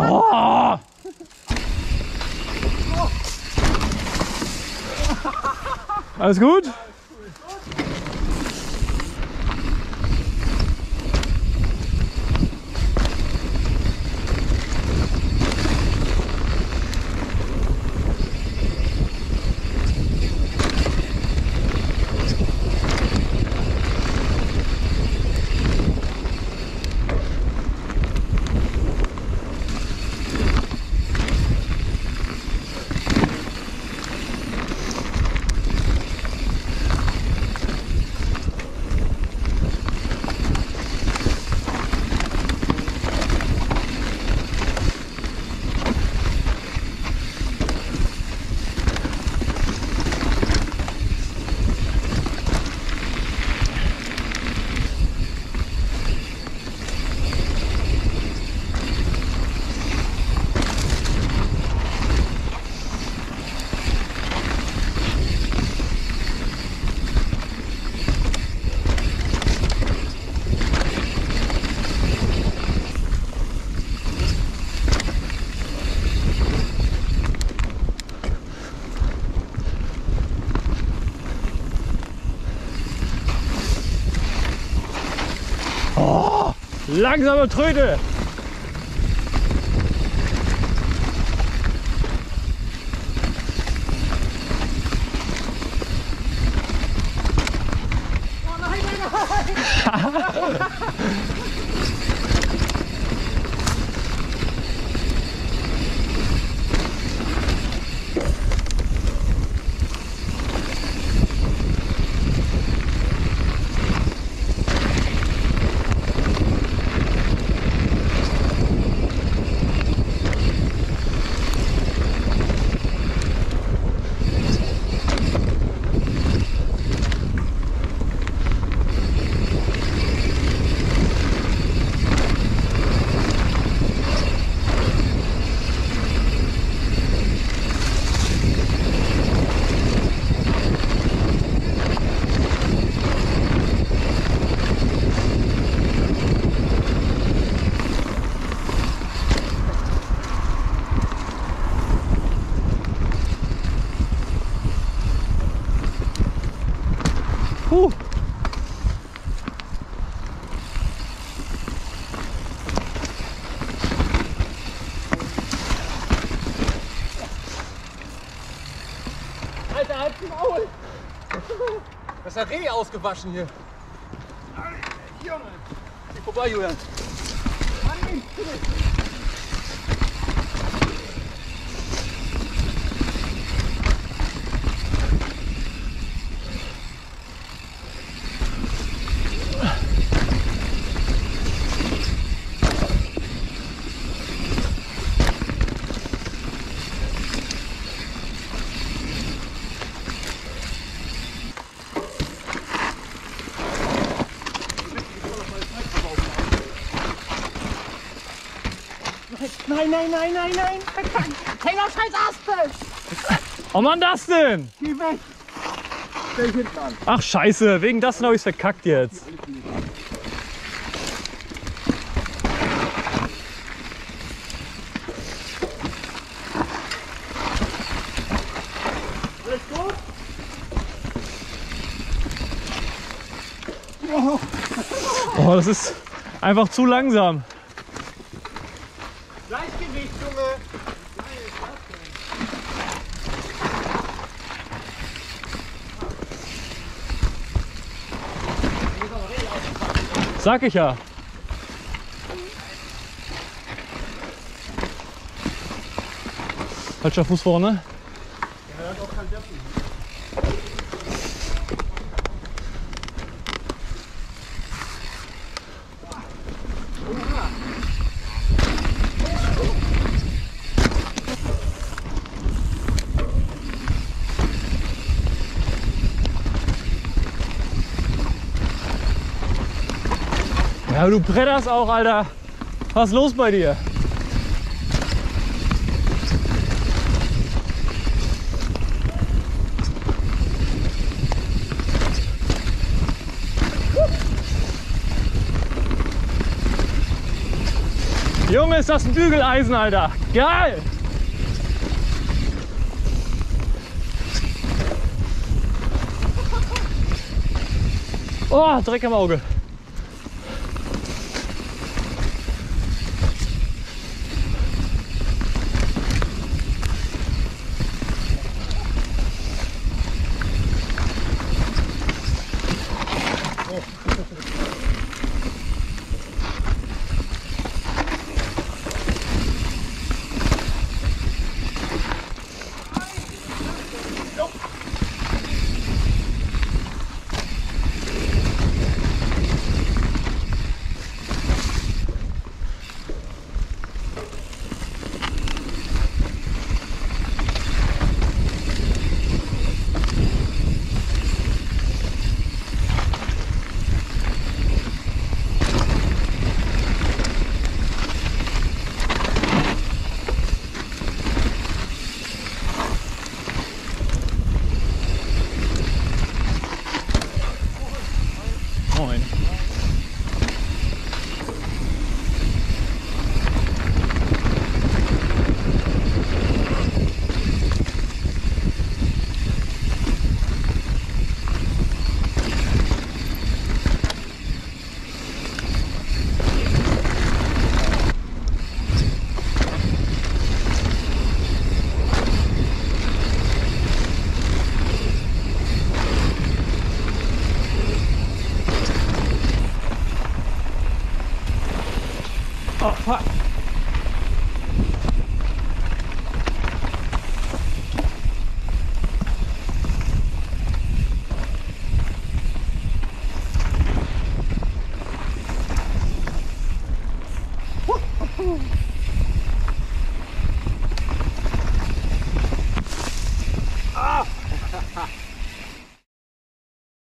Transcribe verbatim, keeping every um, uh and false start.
Oh. Alles gut? Oh, langsame Tröte! Oh nein, nein, nein! Puh. Alter, halt's im Maul! Das ist ja Reh ausgewaschen hier. Junge! Geh vorbei, Julian. Nein, bitte. Nein, nein, nein, nein, nein! Häng auf scheiß Aspel! Oh Mann, das denn? Geh weg! Stell dich hinten an. Ach scheiße, wegen das habe ich verkackt jetzt. Alles gut? Oh, das ist einfach zu langsam. Gleichgewicht, Junge! Sag ich ja. Falscher Fuß vorne. Er hat auch kein Dämpfen. Ja, du bretterst auch, Alter. Was ist los bei dir? Junge, ist das ein Bügeleisen, Alter. Geil. Oh, Dreck im Auge. Moin. Oh, fuck. Woo!